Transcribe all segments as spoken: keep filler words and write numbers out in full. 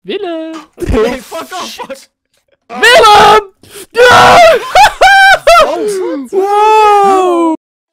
Willem! Nee, fuck off, fuck! Willem! Ja! Oh, Wow!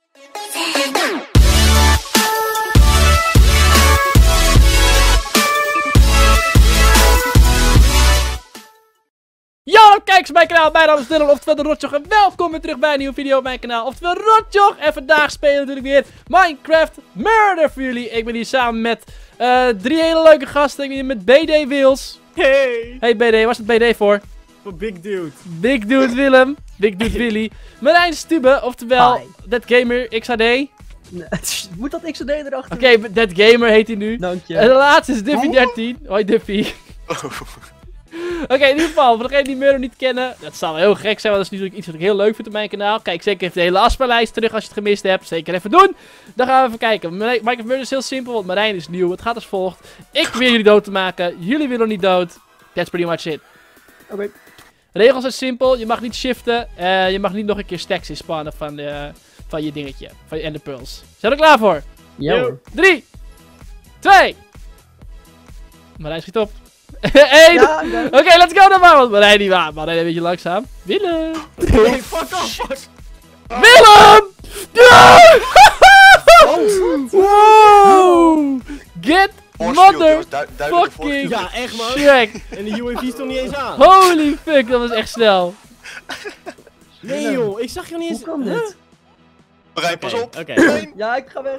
Yo, kijk eens op mijn kanaal. Mijn naam is Dylan, oftewel de Rotjoch. En welkom weer terug bij een nieuwe video op mijn kanaal, oftewel Rotjoch. En vandaag spelen we natuurlijk weer Minecraft Murder voor jullie. Ik ben hier samen met uh, drie hele leuke gasten. Ik ben hier met B D Wils. hey! Hey B D, waar is het B D voor? Voor Big Dude. Big Dude Willem. Big Dude Willy. Marijn Stube, oftewel Hi. Dead Gamer X H D. Nee, moet dat X O D erachter? Oké, okay, Dead Gamer heet hij nu. Dank je. En de laatste is Duffy dertien. Hoi Duffy. Oh. Oké, okay, in ieder geval, voor degenen die Murder niet kennen, dat zou wel heel gek zijn, want dat is natuurlijk iets wat ik heel leuk vind op mijn kanaal. Kijk zeker even de hele afspeellijst terug als je het gemist hebt. Zeker even doen. Dan gaan we even kijken. Minecraft Murder is heel simpel, want Marijn is nieuw. Het gaat als volgt. Ik probeer jullie dood te maken. Jullie willen niet dood. That's pretty much it. Oké. Okay. De regels zijn simpel. Je mag niet shiften. Uh, je mag niet nog een keer stacks inspannen van, uh, van je dingetje. Van je ender pearls. Zijn we er klaar voor? Ja hoor. drie, twee. Marijn schiet op. één. Ja, Oké, okay, let's go dan maar. Want Marijn niet waar. Marijn een beetje langzaam. Willem. Nee, fuck off, fuck! Willem! Ja! Oh, wow! Get mother fucking ja, echt man. Shrek. En de U A V stond niet eens aan. Holy fuck, dat was echt snel. Nee joh, ik zag je niet eens. Hoe kan dit? Marijn, pas op. Oké. Okay. Ja, ik ga weg.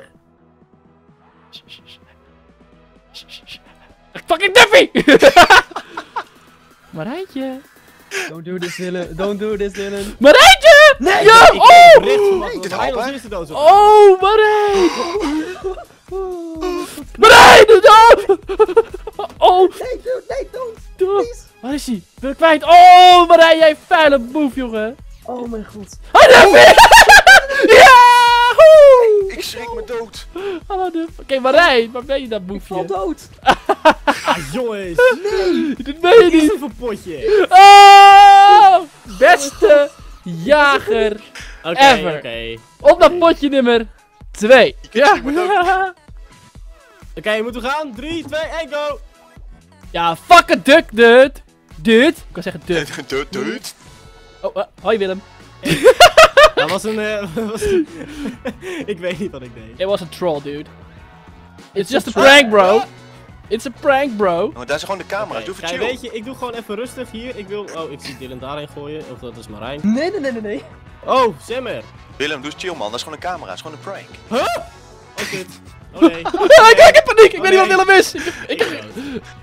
Fucking Duffy! Marijntje. Don't do this, Dylan. Don't do this, Dylan. Marijntje! Nee! Ja! Ik Oh! heb rechts gemaakt, dit want helpt, hij als hè? eerste dood zou gaan. Oh, Marijn! Marijn, doe Oh! Nee, dude, nee, don't. Doe. Please. Waar is hij? Ben ik kwijt? Oh, Marijn, jij vuile boef, jongen. Oh mijn god. Oh, Duffy! Yahoo! Ik schrik me dood. Hallo, Duff. Oké, okay, Marijn, waar ben je dan, Ik boefje? val dood. Ah jongens. Nee. Dit ben je Wat is niet. dit voor potje? Oh! Beste jager Oké, ever. oké. Op naar potje nummer twee. Ja. Oké, moeten we gaan? drie, twee, één, go! Ja, fuck a duck, dude. Dude. Ik kan zeggen dude. Dude, dude. Oh, uh, hoi Willem. Dat was een... Uh, was een ik weet niet wat ik deed. It was a troll, dude. It's just a prank, bro. It's a prank, bro. Maar daar zijn gewoon de camera's. Okay, Doe even kijk, chill. weet je, ik doe gewoon even rustig hier. Ik wil... Oh, ik zie Dylan daarheen gooien. Of dat is Marijn. Nee, nee, nee, nee, nee. Oh, Simmer. Willem, doe eens chill man. Dat is gewoon een camera. Dat is gewoon een prank. Huh? Oh, kut. Oh nee. ik, ik heb paniek. Ik Oh, weet niet wat nee. Willem is. Ik, ik, Ik ik,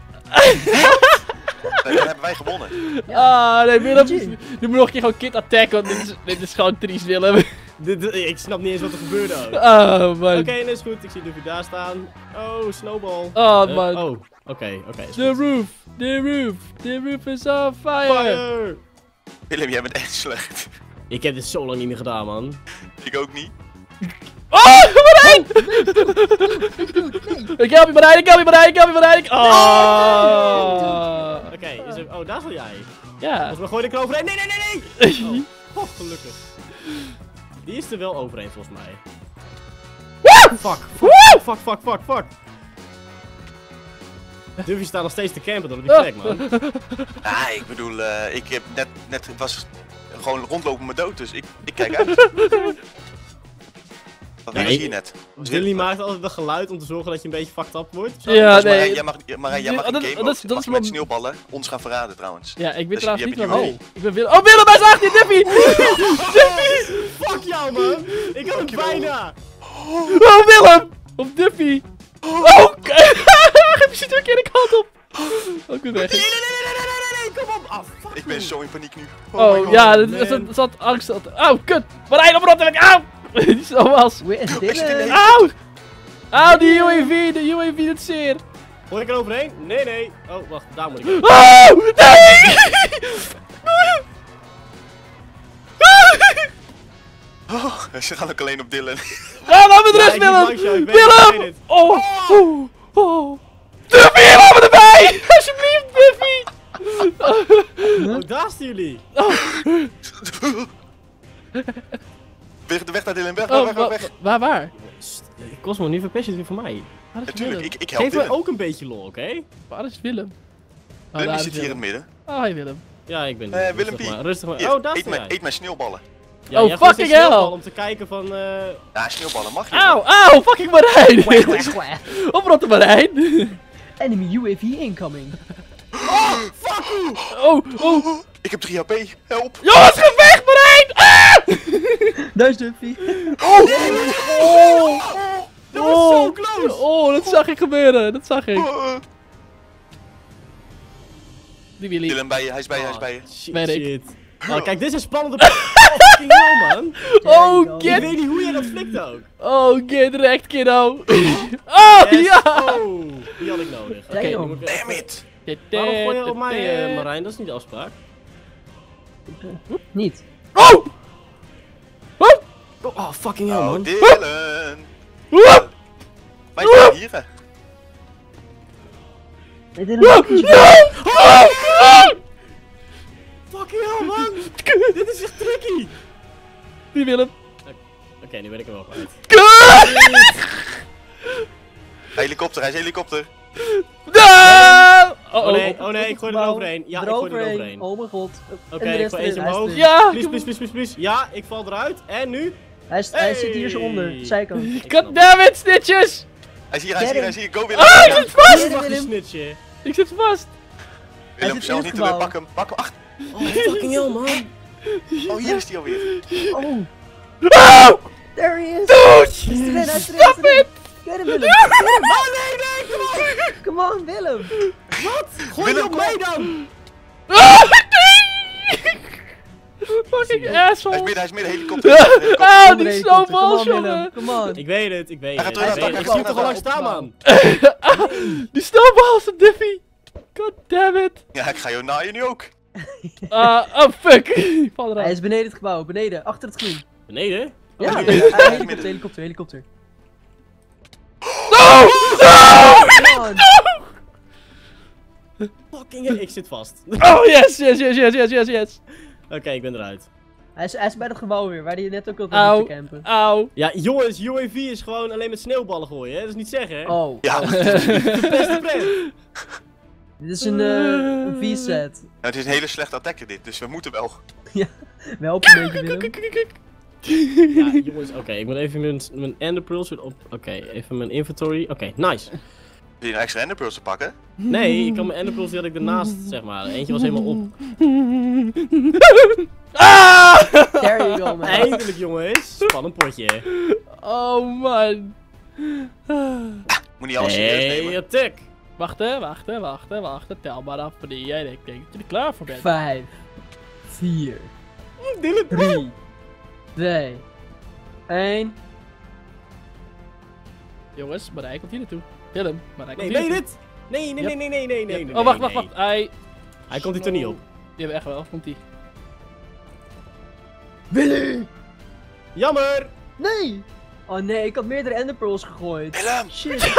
Dan hebben wij gewonnen. ah, nee, Willem. G G. Nu moet nog een keer gewoon kid attack, want dit is, dit is gewoon triest, Willem. Dit- dit- Ik snap niet eens wat er gebeurde ook. Oké, Oh, man. dat is goed. Ik zie Duffy daar staan. Oh, snowball. Oh, Eh, man. oh, oké, oké. is The goed. roof. The roof. The roof is on fire. Fire! Willem, jij bent echt slecht. Ik heb dit zo lang niet meer gedaan, man. Ik ook niet. Oh, Marijn! Ik help je, Marijn. Ik help je, Marijn. Ik help je, Marijn. ik- Oh. Oké, is er... Oh, daar sta jij. Ja. Volgens mij gooi ik er overheen. Nee, nee, nee, nee! Oh, oh, gelukkig. Die is er wel overheen, volgens mij. Fuck, fuck, fuck, fuck, fuck, fuck. Duffy staat nog steeds te campen door op die plek, man. Ah, ik bedoel, uh, ik heb net, net was gewoon rondlopen met dood, dus ik, ik kijk uit. Wat Nee. was hier net? Was Dilly heel- maakt altijd dat geluid om te zorgen dat je een beetje fucked up wordt. Zo. Ja, Dus nee. Marijn, jij mag, Marijn, jij mag in Dat- game dat mode, is- dat mag is je met mijn- sneeuwballen ons gaan verraden trouwens. Ja, ik weet Dus trouwens je niet hebt wat... je Oh, ik ben Willem. Oh, Willem, hij is achter je, Duffy! Fuck jou, man! Ik had het bijna! Oh, Willem! Of Duffy! Oh, geef je zit er een keer de kant op! Oh, ik ben weg. Nee, nee, nee, nee, nee, nee, nee, kom op! Ah, fuck Ik ben you. zo in paniek nu. Oh, my God. ja, dat man. is dat zat angst. dat- Oh, kut! Marijn op rot en ik. Auw! Die zo was. Where is Ik zit in de- Dylan? Auw! Auw, die U A V, de U A V doet zeer. Gooi ik er overheen? Nee, nee. Oh, wacht, daar moet ik heen. Oh, nee! Oh, ze gaan ook alleen op Dylan. Ja, laat me de Ja, rest, ik moet langs jou, Willem! ik weet het, ik weet Willem! het. Oh, oh, oh. Duffy, laat me erbij! Alsjeblieft, Duffy! Oh, daar staan jullie! Weg, de weg naar Dylan, weg, weg, Oh, weg, wa- weg. waar, waar? Cosmo, nu verpest je het weer voor mij. Waar is Natuurlijk, Willem? ik, ik help Geef me Dylan. ook een beetje lol, oké? Waar is Willem? daar Willem is zit hier in het midden. Oh, hey Willem. Ja, ik ben Eh, rustig Willempie. maar. Rustig maar. Hier, Oh, daar eet, sta mijn, jij. eet mijn sneeuwballen. Ja, Oh, jij gooit fucking een sneeuwbal hell. om te kijken van... eh Ja, sneeuwballen mag je. Auw, auw, fucking Marijn! Square, square. Oprotten Marijn! Enemy U A V incoming. Oh, oh! Ik heb drie H P, help. Jongens, ga weg Marijn! Ah! Daar is Duffy. Oh! Oh! Dat was zo close! Oh, dat zag ik gebeuren, dat zag ik. Uh, Die Willy. Dylan bij je, hij is bij je, hij is bij je. Shit, Weet ik. shit. Oh, kijk, dit is een spannende... Oh, fucking hell, man. Oh, Ik get! weet niet hoe je dat flikt ook. Oh, get wrecked, kiddo. Oh, Yes. ja! Oh, die had ik nodig. Oké, Damn. dan moet ik even- Damn it. Waarom gooi je op mij, eh, Marijn? Dat is niet de afspraak. Niet. Oh! Oh! Oh, fucking hell, Oh, man. Dylan. Oh! Wij zijn hier, hè. Nee, dit Oh! is Oh! Oh! Fucking hell, man. Dit is echt tricky. Die Willem. Oké, nu ben ik hem wel kwijt. Helikopter, hij is helikopter. No! Oh, Oh nee, oh. oh nee, ik gooi er overheen. Ja, ik gooi er overheen. Oké, Oh mijn god. ik En de rest gooi eens erin, hij is omhoog. erin. Ja! Please, please, please, please, please. Ja, ik val eruit. En nu? Hij, is, hij zit hier Hey. zo onder, zijkant. Ik snap het. Goddammit, snitches! Hij is hier, hij is hier, hij is hier. Go Willem. Ah, ik Ja, zit vast! Wacht, die Willem. snitje. Ik zit vast. Willem, zit snel in niet het te gebouw. pak hem, pak hem. Ach, Oh, fucking hell, man. oh hier is hij alweer. Oh, Oh! there he is. Dude! Hij is erin, hij is erin, hij is Stop erin. it! Get him, Willem. Get him. Oh nee, nee, kom op. Come on, Willem. Wat? Gooi Willem, je op kom mij op. dan. Ah, nee! Fucking Hij is asshole! midden, hij is midden, helikopter. helikopter. Ah, Onder die de helikopter. snowballs, Come on, jongen! Willem. Come on. Ik weet het, ik weet Hij het. gaat Ik terug weet naar het. het Ik dak, zie hij toch al gaat lang terug. staan, man. Die snowballs, Diffy! God damn it! Ja, ik ga jou naaien nu ook. Ah, oh fuck! Ik val Hij eruit. is beneden het gebouw, beneden, achter het groen. Beneden? Ja, Oh, ah, nee. helikopter, helikopter, helikopter. No! No! Come on. Fucking hell, ik zit vast. Oh yes, yes, yes, yes, yes, yes, yes! Oké, ik ben eruit. Hij is, hij is bij het gebouw weer, waar hij net ook al Auw. zat te campen. Auw! Ja, jongens, U A V is gewoon alleen met sneeuwballen gooien, hè? Dat is niet zeggen, hè? Oh, Ja, Beste pret. dit is een, eh, een V-set. nou, het is een hele slechte attacker dit, dus we moeten wel. We helpen een beetje, Willem. Ja, jongens, oké, ik moet even mijn, mijn ender pearls weer op. Oké, even mijn inventory. Oké, nice. Wil je een extra enderpearls te pakken? Nee, ik kan mijn ender pearls die had ik ernaast, zeg maar. Eentje was helemaal op. Ah! There you go, man. Eindelijk, jongens. Spannend potje. Oh man. Moet niet alles serieus Hey, nemen. attack. Wachten, wachten, wachten, wachten. Tel maar af wanneer jij denkt dat je er klaar voor bent. Vijf, vier, Dylan. drie, twee, één. Jongens, Marij komt hier naartoe. Willem, Marij komt Nee, hier nee, naartoe. dit. Nee, nee, nee, nee, nee, nee, nee. nee, Oh, wacht, nee, wacht, nee. wacht. Hij... Hij komt hier toch niet op. Die hebben echt wel, komt die. Willy! Jammer. Nee! Oh nee, ik had meerdere enderpearls gegooid. Willem! Shit.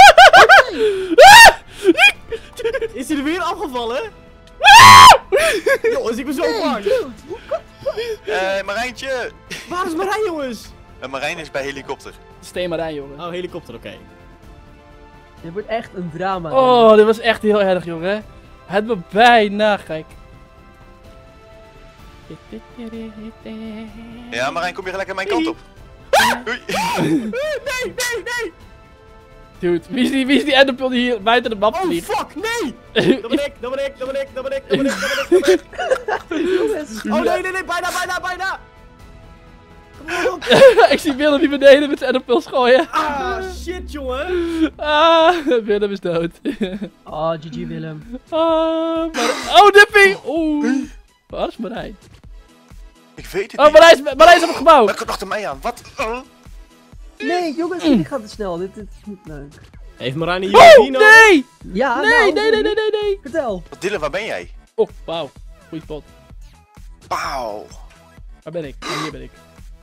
Is hij er weer afgevallen? Jongens, ik ben zo bang. Eh, Marijntje! Waar is Marijn, jongens? En Marijn is bij helikopter. Steen Marij, jongen. Oh, helikopter, oké. Dit wordt echt een drama. Oh, dit was echt heel erg, jongen. Het me bijna gek. Ja, Marijn, kom je gelijk aan mijn kant op. Doei. Nee, nee, nee. Dude, wie is die, wie is die enderpearl die hier buiten de map Oh, vliegt? fuck, nee. Dat ben ik, dat ben ik, dat ben ik, dat ben ik, dat ben ik, dat ben ik, dat ben ik. Jongens. Oh, nee, nee, nee, bijna, bijna, bijna. Kom op. Ik zie Willem hier beneden met zijn enderpearls gooien. Ah, shit, jongen. Ah, Willem is dood. Oh, G G Willem. Ah, maar... Oh, Dippy! Oeh. Waar is Marij? Ik weet het Oh, niet. Marij is, Marij is op het gebouw. Maar komt achter mij aan. Wat? Oh. Nee, jongens, jullie gaan te snel. Dit, dit is niet leuk. Heeft Marijn een U Oh, A V nodig? nee! Ja, Nee, nou, nee, nee, nee, nee, nee. Vertel. Wat, Dylan, waar ben jij? Oh, wauw. Goeie spot. Pauw. Waar ben ik? Oh, hier ben ik.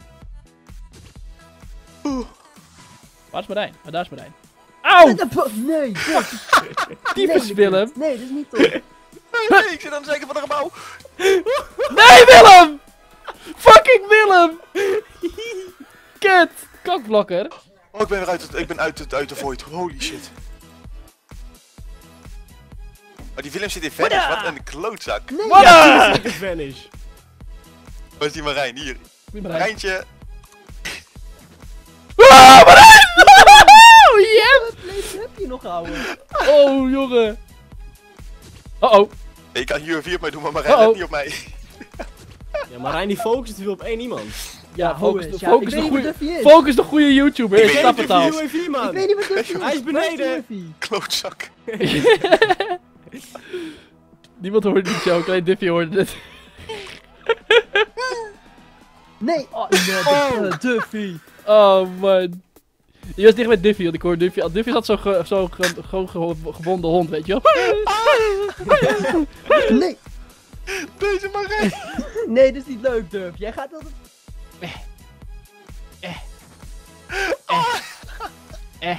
Waar is Marijn? Oh, daar is Marijn. Auw! Nee, dat Tyfus, nee, Willem. Nee, dat is niet tof. Nee, nee, ik zit aan de zijkant van het gebouw. Nee, Willem! Fucking Willem! Kut! Kokblokker. Oh, ik ben weer uit, het, ik ben uit, het, uit de void. Holy shit. Oh, die Willem zit in Venice. Wat een klootzak. Nee! Wat? Ja, ik vanish. Waar is die Marijn? Hier. Wie Marijn? Marijntje. Ah, Marijn! Oh, yes! Wat leven heb je nog, ouwe? Oh, jongen. Oh-oh. Ik kan U F V op mij doen, maar Marijn Uh-oh. let niet op mij. Ja, Marijn die focust te veel op één iemand. Ja, Ho focus, is, ja, focus, ik de weet niet wat goeie, Duffy is. focus de goede YouTuber. Ik Ik weet snap niet het al. U F V, man. Ik weet niet wat Duffy is. Hij is beneden. Waar is Duffy? Klootzak. Niemand hoorde die joke, alleen Duffy hoorde het. Nee! Oh, nee, oh. Duffy. Oh man. Je was dicht met Duffy, want ik hoor Duffy. Duffy had zo'n zo, zo, ge, gewoon ge, gewonde hond, weet je wel. Nee! Deze Marijn. Nee, dit is niet leuk, Duff. Jij gaat altijd... Eh.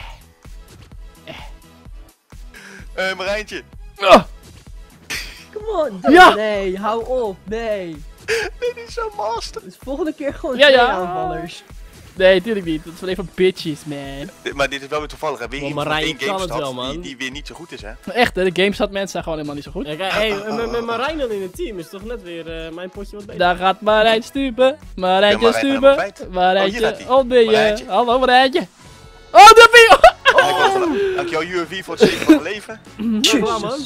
Eh, Marijntje. Ah, Come on, Duff. Ja. Nee, hou op. Nee. Dit is zo'n master. Dus volgende keer gewoon Ja, twee ja. aanvallers. nee, tuurlijk niet. Dat is alleen van bitches, man. Dit- Maar dit is wel weer toevallig. Hè? Weer Maar iemand Marijn van één kan het GameStad wel, man. die, die weer niet zo goed is, hè? Echt, hè, de GameStop mensen zijn gewoon helemaal niet zo goed. Ja, kijk, hey, met, met Marijn dan in het team is toch net weer uh, mijn potje wat beter. Daar gaat Marijn stupen. Marijntje Ja, Marijn stupen. gaat helemaal Marijntje. kwijt. Oh, hier gaat hij. Oh, ben je. Marijntje. Hallo, Marijntje. Oh, Duffy! En ik wil van- Dankjewel U F V voor het zeven van mijn leven. Nou, klaar, man.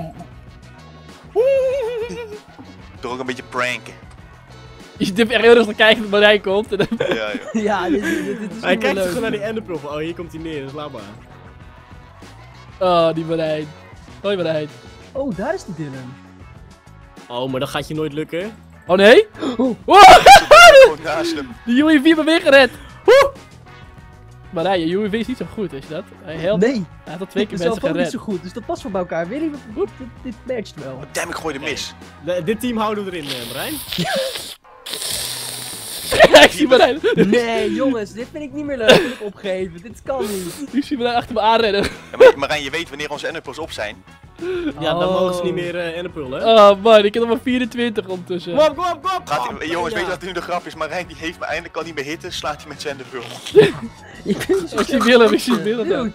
Door ook een beetje pranken. Je zit echt heel rustig kijken dat Marijn komt. En dan- Ja, joh. Ja, dit, dit, dit is Hij niet meer kijkt leuk. gewoon naar die enderprof. Oh, hier komt hij neer, dus laat maar. Oh, die Marijn. Hoi Marijn. Oh, daar is die Dylan. Oh, maar dat gaat je nooit lukken. Oh nee? Oh. Wow! Gewoon naast hem. Die U A V heeft me weer gered. Woe! Marijn, je U A V is niet zo goed, weet je dat? Hij, helpt, Nee, hij had al twee ik keer ben zelf mensen ook niet gered. zo goed, dus dat past wel bij elkaar. Weet je, dit, dit, dit matcht wel. Oh, damn, ik gooi de mis. De- dit team houden we erin, eh, Marijn. Ik zie Marijn. Nee, jongens, dit vind ik niet meer leuk. Wil ik opgeven. Dit kan niet. Ik zie Marijn achter me aanrennen. Ja, maar Marijn, je weet wanneer onze enderpearls op zijn. Ja, dan Oh. mogen ze niet meer uh, enderpullen. Oh man, ik heb nog maar vierentwintig ondertussen. Kom op, kom op, kom op! Gaat hij, jongens, Ja. weet je wat nu de grap is? Marijn die heeft me eindelijk, kan niet meer hitten, slaat hij met zijn enderpearl. Ik ben zo Ik zie Willem, ik zie Willem. Dude.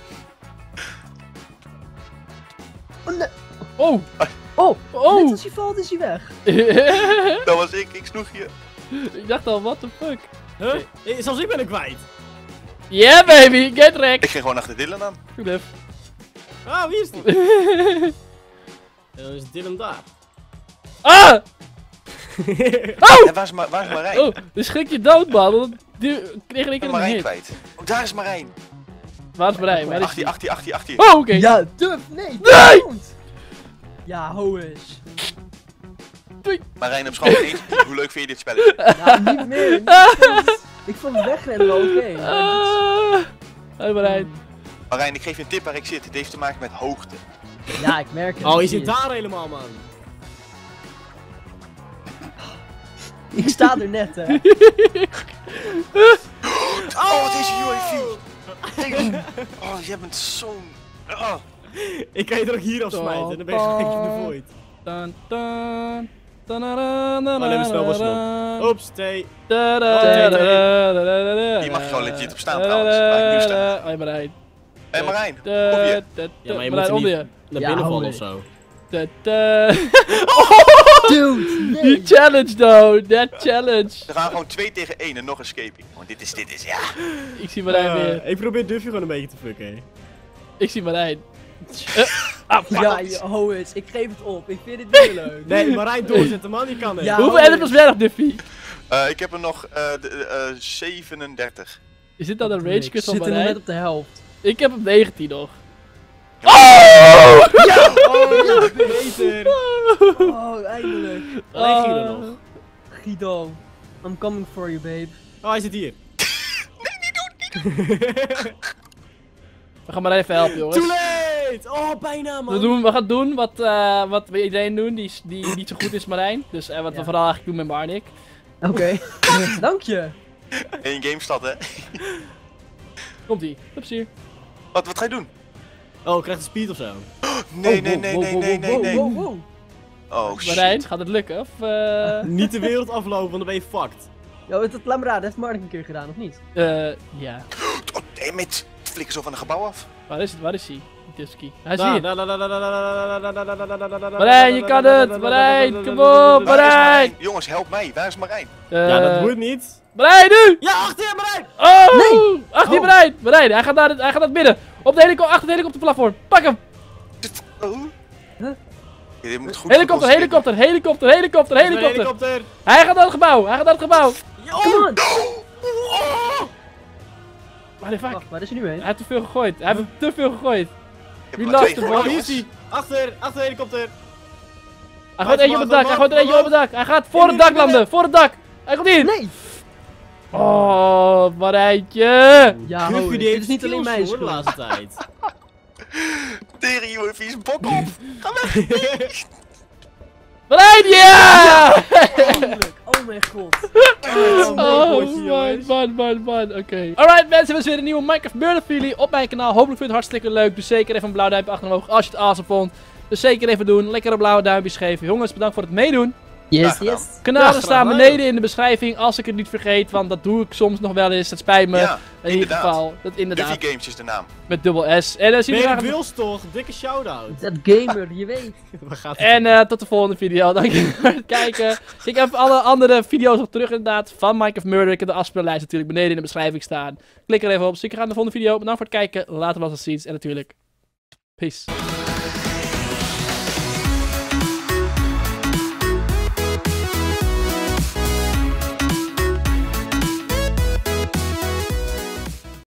Oh, nee. Oh! Oh, Oh! net als hij valt is hij weg. Dat was ik, ik sloeg je. Ik dacht al, what the fuck? Huh? Eh, Zelfs ik ben er kwijt. Yeah baby, get wrecked! Ik ging gewoon achter Dylan aan. Goed even. Ah, wie is die? Dan is Dylan daar. Ah! En waar is, Ma waar is Marijn? Oh, dan schrik je dood man, want die kreeg ik Ik ben een Marijn hit. kwijt. Oh, daar is Marijn. Waar is Marijn? Waar is Achtie, die? achtie, achtie, achtie. Oh, oké. Ja, Duff, nee. Nee! don't. Ja, ho eens. Marijn op school eens. Hoe leuk vind je dit spelletje? Ja, niet meer. Niet meer. Ik vond het wegrennen wel oké. maar Ah. Hoi Marijn. Marijn, ik geef je een tip waar ik zit. Het heeft te maken met hoogte. dit- Ja, ik merk het. Oh, je Ik zit zie het. daar helemaal, man. Ik sta er net, hè. Oh, deze U A V. Tegen- Oh, jij bent zo'n... Oh. Ik kan je er ook hier afsmijten en dan ben je gelijk in de void. Dun, dun. Oh, Oh, neem een snelbosje op. Oeps, twee. Hier mag je gewoon legit op staan trouwens, waar ik nu sta. Hoi Marijn. Hé Marijn, op je. Ja, maar je moet Marijn, er onder niet je. naar Ja, binnen hou vallen of mee. zo. Da, da. Dude, Die nee. challenge though, that challenge. We gaan gewoon twee tegen één en nog escaping. Want dit is, dit is, ja. Ik zie Marijn Eh, weer. ik probeer Duffy gewoon een beetje te fucken, hè. Ik zie Marijn. Eh, ah, fuck. Ja, je- ho eens. Ik geef het op. Ik vind het niet meer leuk. Nee, Marijn doorzetten, man. Je kan het. Ja. Hoeveel editors ben je nog, Duffy? Uh, ik heb er nog uh, de, uh, zevenendertig. Is dit dan een rage Ik quit van zit er nog net Marijn? op de helft. Ik heb hem negentien nog. Ja. Oh! Ja! Oh, ja, beter. Oh, eindelijk. Alleen Guido nog. Guido, I'm coming for you, babe. Oh, hij zit hier. We gaan Marijn even helpen, jongens. Too late! Oh, bijna, man. We, doen, we gaan doen wat, uh, wat we iedereen doen die, die niet zo goed is, Marijn. Dus uh, wat we Ja. vooral eigenlijk doen met Marnik. Oké. Dank je. Eén GameStad, hè? Komt ie. Tot plezier. Wat, wat ga je doen? Oh, krijgt een speed of zo? Nee, nee, nee, nee, nee, nee, nee. Wow, wow. Oh, Marijn, shit. gaat het lukken? Of, uh, Niet de wereld aflopen, want dan ben je fucked. Ja, het laat me raden, heeft Mark een keer gedaan, of niet? uh, ja. Oh, damn it. Flikker zo van een gebouw af. Waar is het? Waar is hij? Tifsky. Hij is Daar, hier. daar, daar, daar, daar, daar, daar, daar, daar, daar, daar, daar, daar, daar, Marijn, je kan het! Marijn, kom op! Waar is Marijn! Marijn? Jongens, help mij. Waar is Marijn? Ja, dat Eh, moet niet. Marijn, nu! Ja, achter je, Marijn! Oh! Nee. Achter je Oh. Marijn! Marijn, hij gaat naar het, hij gaat naar het midden. Op de helikopter, achter het helikopterplatform. Pak hem! Oh. Huh? Ja, dit moet goed Helikopter, geconcentreerd helikopter, helikopter, helikopter, helikopter. Helikopter. Hij gaat naar het gebouw, hij gaat naar het gebouw. Come on! Waar de fuck? Wacht, waar is hij nu heen? Hij heeft te veel gegooid. Hij heeft te veel gegooid. Ik heb Wie maar last twee hem, Oh, gegooid, hier is jongens. hij. Achter, achter de helikopter. Hij gooit eentje op het dak, hij gooit er eentje op het dak. Hij gaat voor In het de dak midden. landen, voor het dak. Hij komt in. Nee! Oh, Marijntje. Ja, Guffy, hoor, die dit heeft is niet alleen mijn skills, hoor, de schuld. laatste tijd. Tering, jongen, vies bok op. Ga weg. Marijntje! Ja! Eindelijk! Oh mijn god. Oh, mijn Oh potje, man, jongens. man, man, man. Oké. Alright mensen, we zijn weer een nieuwe Minecraft Murder Filly op mijn kanaal. Hopelijk vind je het hartstikke leuk. Dus zeker even een blauw duimpje achter omhoog als je het awesome vond. Dus zeker even doen. Lekker een blauwe duimpjes geven. Jongens, bedankt voor het meedoen. Yes, Graag gedaan. yes. Kanalen Ja, staan graag beneden in de beschrijving als ik het niet vergeet. Want dat doe ik soms nog wel eens. Dat spijt me. Ja, in ieder inderdaad. geval. Dat inderdaad. Duffy Games is de naam. Met dubbel S. En dan zien we Ben je graag. Wils toch? Dikke shout-out. Dat gamer, je weet. Waar gaat het? En eh, tot de volgende video. Dank je voor het kijken. Ik heb alle andere video's nog terug inderdaad. Van Minecraft Murder. Ik heb de afspeellijst natuurlijk beneden in de beschrijving staan. Klik er even op. Zie je graag in de volgende video. Bedankt voor het kijken. Later was het ziens. En natuurlijk. Peace.